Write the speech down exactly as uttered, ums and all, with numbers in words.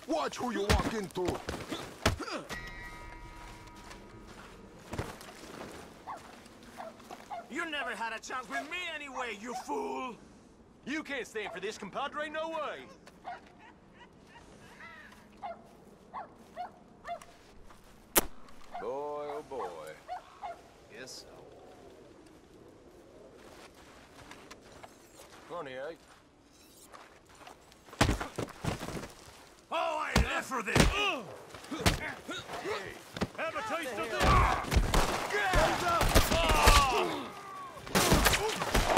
Watch who you walk into. You never had a chance with me anyway, you fool! You can't stand for this, compadre, no way! Boy, oh boy. Yes, so. Funny, eh? Oh, I live for this! Hey, Have a taste of this! hands up! Oh!